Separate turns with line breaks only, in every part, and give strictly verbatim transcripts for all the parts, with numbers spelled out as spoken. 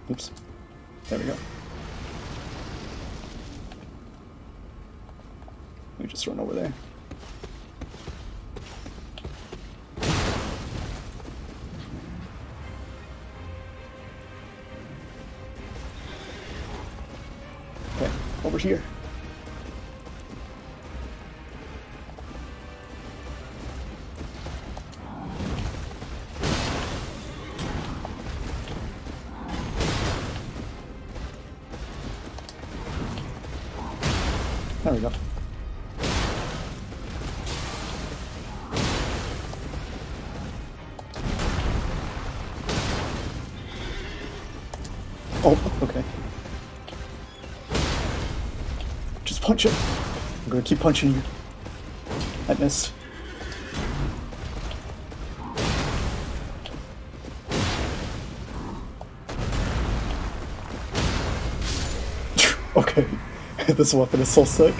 Oops. There we go. Let me just run over there. Okay, over here. There we go. Oh, okay. Just punch it. I'm gonna keep punching you. I missed. Okay. This weapon is so sick.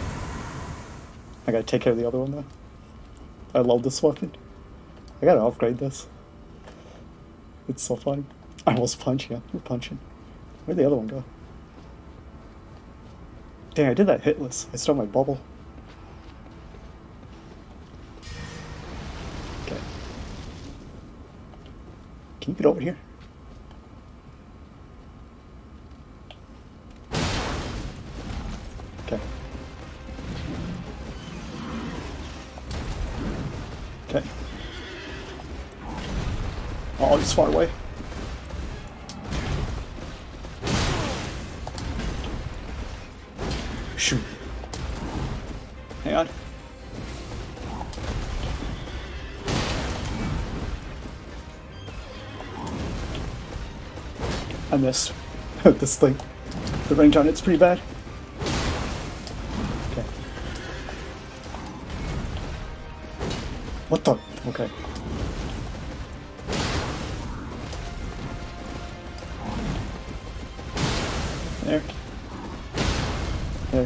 I gotta take care of the other one though. I love this weapon. I gotta upgrade this. It's so funny. I almost punch, yeah. You're punching. Where'd the other one go? Dang, I did that hitless. I stole my bubble. Okay. Can you get over here? Okay. Okay. Oh, he's far away. Shoot. Hang on. I missed. This thing. The range on it's pretty bad. Okay. What the? Okay. There. There.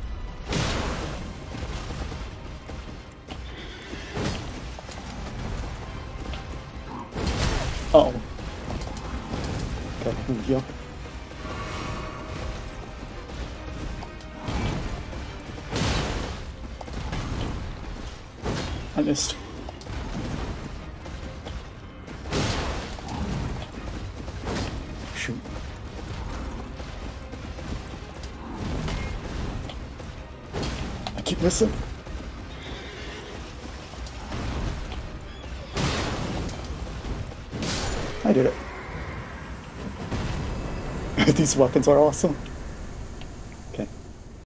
Uh oh. Okay, here we go. I missed. Shoot. I keep missing. I did it. These weapons are awesome.